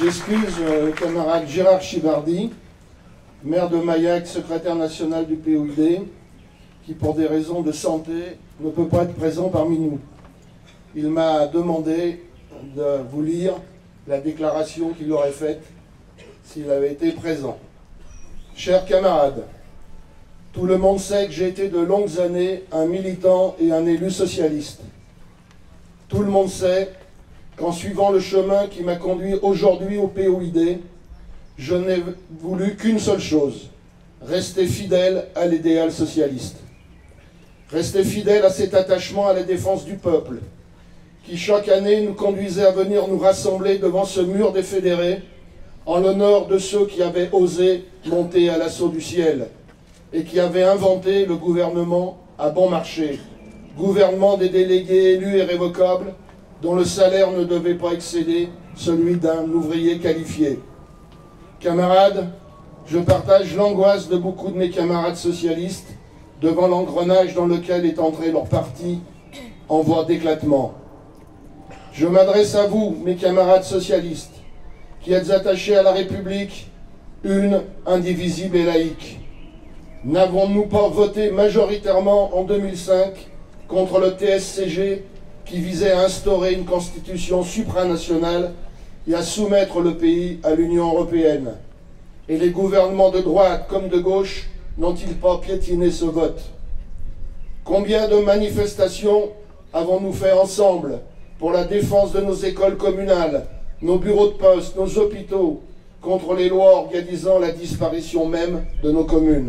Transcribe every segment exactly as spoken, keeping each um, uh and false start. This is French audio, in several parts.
J'excuse euh, le camarade Gérard Chibardi, maire de Maillac, secrétaire national du P O I D, qui pour des raisons de santé ne peut pas être présent parmi nous. Il m'a demandé de vous lire la déclaration qu'il aurait faite s'il avait été présent. Chers camarades, tout le monde sait que j'ai été de longues années un militant et un élu socialiste. Tout le monde sait qu'en suivant le chemin qui m'a conduit aujourd'hui au P O I D, je n'ai voulu qu'une seule chose, rester fidèle à l'idéal socialiste. Rester fidèle à cet attachement à la défense du peuple, qui chaque année nous conduisait à venir nous rassembler devant ce mur des fédérés, en l'honneur de ceux qui avaient osé monter à l'assaut du ciel, et qui avaient inventé le gouvernement à bon marché, gouvernement des délégués élus et révocables, dont le salaire ne devait pas excéder celui d'un ouvrier qualifié. Camarades, je partage l'angoisse de beaucoup de mes camarades socialistes devant l'engrenage dans lequel est entré leur parti en voie d'éclatement. Je m'adresse à vous, mes camarades socialistes, qui êtes attachés à la République, une, indivisible et laïque. N'avons-nous pas voté majoritairement en deux mille cinq contre le T S C G qui visait à instaurer une constitution supranationale et à soumettre le pays à l'Union européenne? Et les gouvernements de droite comme de gauche n'ont-ils pas piétiné ce vote? Combien de manifestations avons-nous fait ensemble pour la défense de nos écoles communales, nos bureaux de poste, nos hôpitaux, contre les lois organisant la disparition même de nos communes?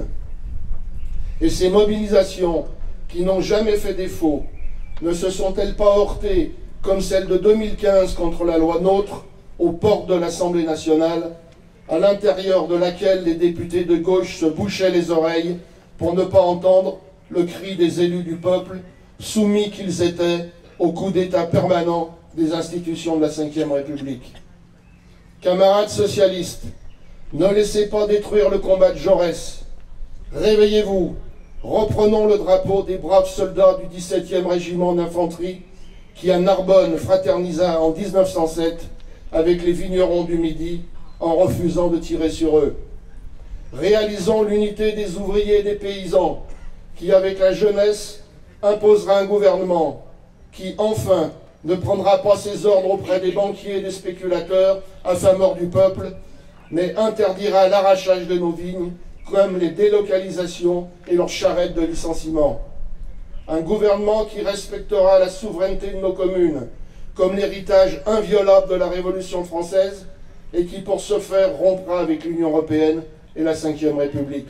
Et ces mobilisations, qui n'ont jamais fait défaut, ne se sont-elles pas heurtées, comme celle de deux mille quinze contre la loi NOTRe, aux portes de l'Assemblée nationale, à l'intérieur de laquelle les députés de gauche se bouchaient les oreilles pour ne pas entendre le cri des élus du peuple, soumis qu'ils étaient au coup d'État permanent des institutions de la cinquième République? Camarades socialistes, ne laissez pas détruire le combat de Jaurès. Réveillez-vous, reprenons le drapeau des braves soldats du dix-septième régiment d'infanterie qui, à Narbonne, fraternisa en mille neuf cent sept avec les vignerons du Midi en refusant de tirer sur eux. Réalisons l'unité des ouvriers et des paysans qui, avec la jeunesse, imposera un gouvernement qui, enfin, ne prendra pas ses ordres auprès des banquiers et des spéculateurs à faveur du peuple, mais interdira l'arrachage de nos vignes, comme les délocalisations et leurs charrettes de licenciement. Un gouvernement qui respectera la souveraineté de nos communes, comme l'héritage inviolable de la Révolution française, et qui, pour ce faire, rompra avec l'Union européenne et la cinquième République.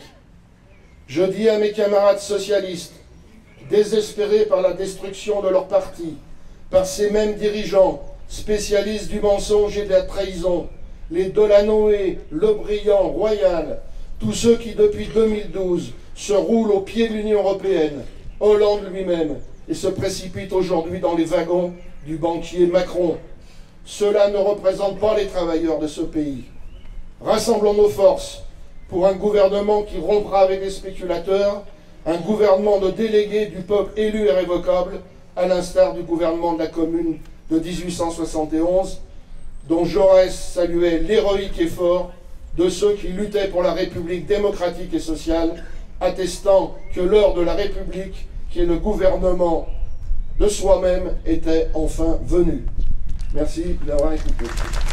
Je dis à mes camarades socialistes, désespérés par la destruction de leur parti, par ces mêmes dirigeants, spécialistes du mensonge et de la trahison, les Delanoë, Le Briand, Royal, tous ceux qui, depuis deux mille douze, se roulent au pied de l'Union européenne, Hollande lui-même, et se précipitent aujourd'hui dans les wagons du banquier Macron. Cela ne représente pas les travailleurs de ce pays. Rassemblons nos forces pour un gouvernement qui rompra avec les spéculateurs, un gouvernement de délégués du peuple élu et révocable, à l'instar du gouvernement de la Commune de mille huit cent soixante et onze, dont Jaurès saluait l'héroïque effort de ceux qui luttaient pour la République démocratique et sociale, attestant que l'heure de la République, qui est le gouvernement de soi-même, était enfin venue. Merci d'avoir écouté.